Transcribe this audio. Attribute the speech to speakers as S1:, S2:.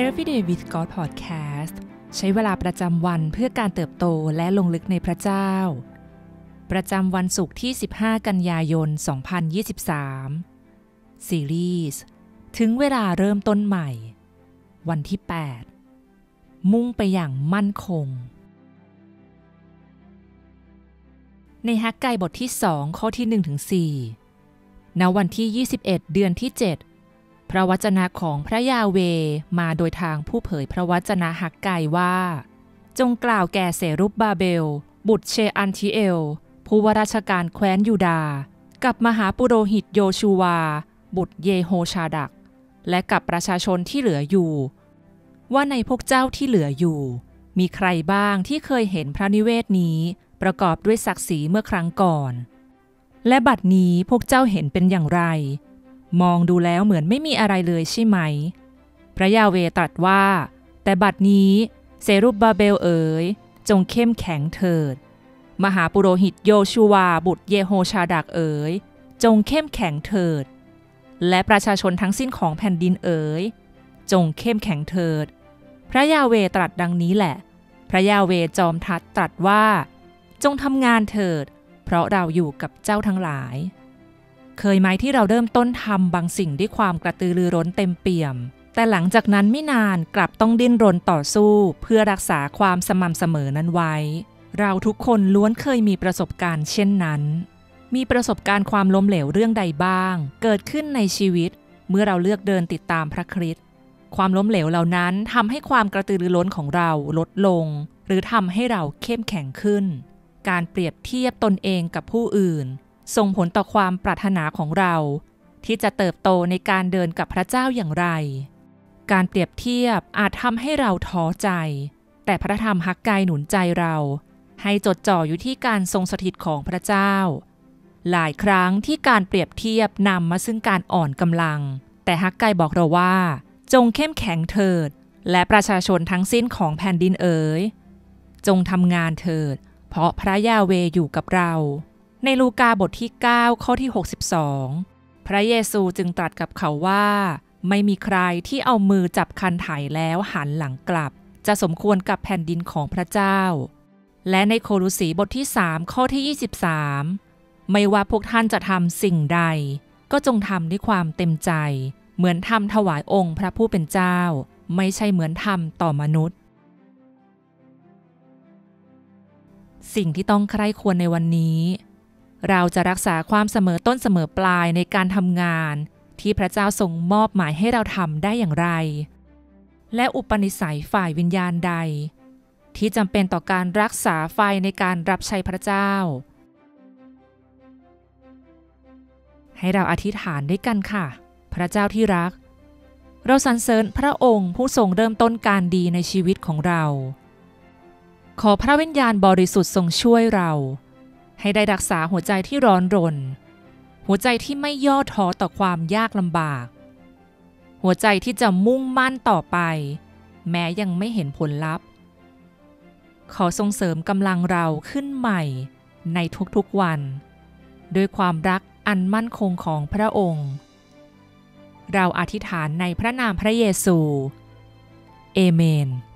S1: Everyday with God Podcast ใช้เวลาประจำวันเพื่อการเติบโตและลงลึกในพระเจ้าประจำวันศุกร์ที่15กันยายน2023ซีรีส์ถึงเวลาเริ่มต้นใหม่วันที่8มุ่งไปอย่างมั่นคงในฮักไกบทที่2ข้อที่1ถึง4ณวันที่21เดือนที่7พระวจนะของพระยาเวห์มาโดยทางผู้เผยพระวจนะฮักไกว่าจงกล่าวแก่เซรุบบาเบลบุตรเชอันทิเอลผู้ว่าราชการแคว้นยูดาห์กับมหาปุโรหิตโยชูวาบุตรเยโฮชาดักและกับประชาชนที่เหลืออยู่ว่าในพวกเจ้าที่เหลืออยู่มีใครบ้างที่เคยเห็นพระนิเวศนี้ประกอบด้วยศักดิ์ศรีเมื่อครั้งก่อนและบัดนี้พวกเจ้าเห็นเป็นอย่างไรมองดูแล้วเหมือนไม่มีอะไรเลยใช่ไหมพระยาเวห์ตรัสว่าแต่บัดนี้เซรุบบาเบลเอ๋ยจงเข้มแข็งเถิดมหาปุโรหิตโยชูวาบุตรเยโฮชาดักเอ๋ยจงเข้มแข็งเถิดและประชาชนทั้งสิ้นของแผ่นดินเอ๋ยจงเข้มแข็งเถิดพระยาเวห์ตรัสดังนี้แหละพระยาเวห์จอมทัพตรัสว่าจงทำงานเถิดเพราะเราอยู่กับเจ้าทั้งหลายเคยไหมที่เราเริ่มต้นทำบางสิ่งด้วยความกระตือรือร้นเต็มเปี่ยมแต่หลังจากนั้นไม่นานกลับต้องดิ้นรนต่อสู้เพื่อรักษาความสม่ำเสมอนั้นไว้เราทุกคนล้วนเคยมีประสบการณ์เช่นนั้นมีประสบการณ์ความล้มเหลวเรื่องใดบ้างเกิดขึ้นในชีวิตเมื่อเราเลือกเดินติดตามพระคริสต์ความล้มเหลวเหล่านั้นทำให้ความกระตือรือร้นของเราลดลงหรือทำให้เราเข้มแข็งขึ้นการเปรียบเทียบตนเองกับผู้อื่นส่งผลต่อความปรารถนาของเราที่จะเติบโตในการเดินกับพระเจ้าอย่างไรการเปรียบเทียบอาจทำให้เราท้อใจแต่พระธรรมฮักไกหนุนใจเราให้จดจ่ออยู่ที่การทรงสถิตของพระเจ้าหลายครั้งที่การเปรียบเทียบนำมาซึ่งการอ่อนกำลังแต่ฮักไกบอกเราว่าจงเข้มแข็งเถิดและประชาชนทั้งสิ้นของแผ่นดินเอ๋ยจงทำงานเถิดเพราะพระยาเวห์อยู่กับเราในลูกาบทที่9ข้อที่62พระเยซูจึงตรัสกับเขาว่าไม่มีใครที่เอามือจับคันไถแล้วหันหลังกลับจะสมควรกับแผ่นดินของพระเจ้าและในโคโลสีบทที่3ข้อที่23ไม่ว่าพวกท่านจะทำสิ่งใดก็จงทำด้วยความเต็มใจเหมือนทำถวายองค์พระผู้เป็นเจ้าไม่ใช่เหมือนทำต่อมนุษย์สิ่งที่ต้องใคร่ควรในวันนี้เราจะรักษาความเสมอต้นเสมอปลายในการทำงานที่พระเจ้าทรงมอบหมายให้เราทำได้อย่างไรและอุปนิสัยฝ่ายวิญญาณใดที่จำเป็นต่อการรักษาไฟในการรับใช้พระเจ้าให้เราอธิษฐานด้วยกันค่ะพระเจ้าที่รักเราสรรเสริญพระองค์ผู้ทรงเริ่มต้นการดีในชีวิตของเราขอพระวิญญาณบริสุทธิ์ทรงช่วยเราให้ได้รักษาหัวใจที่ร้อนรนหัวใจที่ไม่ย่อท้อต่อความยากลำบากหัวใจที่จะมุ่งมั่นต่อไปแม้ยังไม่เห็นผลลัพธ์ขอทรงเสริมกำลังเราขึ้นใหม่ในทุกๆวันด้วยความรักอันมั่นคงของพระองค์เราอธิษฐานในพระนามพระเยซูเอเมน